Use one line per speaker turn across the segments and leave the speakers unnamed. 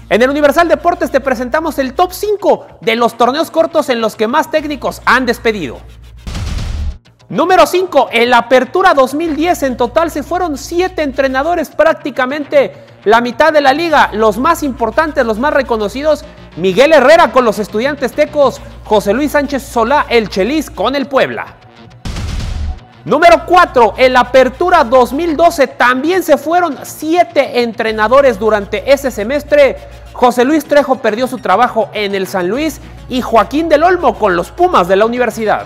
En el Universal Deportes te presentamos el top 5 de los torneos cortos en los que más técnicos han despedido. Número 5, en la Apertura 2010 en total se fueron 7 entrenadores, prácticamente la mitad de la liga. Los más importantes, los más reconocidos: Miguel Herrera con los Estudiantes Tecos, José Luis Sánchez Solá, el Chelis, con el Puebla. Número 4, en la Apertura 2012 también se fueron 7 entrenadores durante ese semestre. José Luis Trejo perdió su trabajo en el San Luis y Joaquín del Olmo con los Pumas de la Universidad.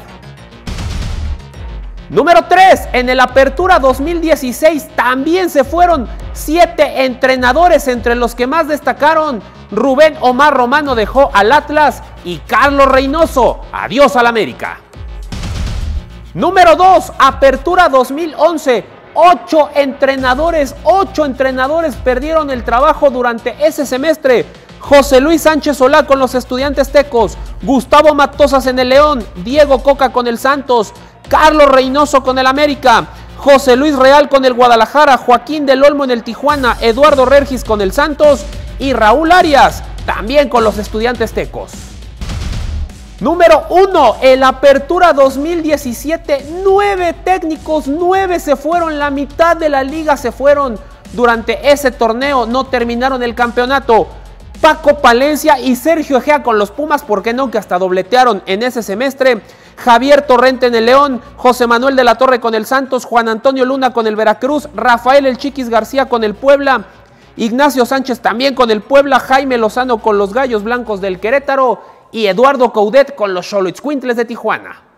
Número 3, en el Apertura 2016 también se fueron 7 entrenadores, entre los que más destacaron: Rubén Omar Romano dejó al Atlas y Carlos Reynoso, adiós al América. Número 2, Apertura 2011, 8 entrenadores perdieron el trabajo durante ese semestre. José Luis Sánchez Solá con los Estudiantes Tecos, Gustavo Matosas en el León, Diego Coca con el Santos, Carlos Reynoso con el América, José Luis Real con el Guadalajara, Joaquín del Olmo en el Tijuana, Eduardo Regis con el Santos y Raúl Arias también con los Estudiantes Tecos. Número 1, en la Apertura 2017, 9 técnicos, 9 se fueron, la mitad de la liga se fueron durante ese torneo, no terminaron el campeonato. Paco Palencia y Sergio Egea con los Pumas, ¿por qué no?, que hasta dobletearon en ese semestre. Javier Torrente en el León, José Manuel de la Torre con el Santos, Juan Antonio Luna con el Veracruz, Rafael El Chiquis García con el Puebla, Ignacio Sánchez también con el Puebla, Jaime Lozano con los Gallos Blancos del Querétaro y Eduardo Coudet con los Xoloitzcuintles de Tijuana.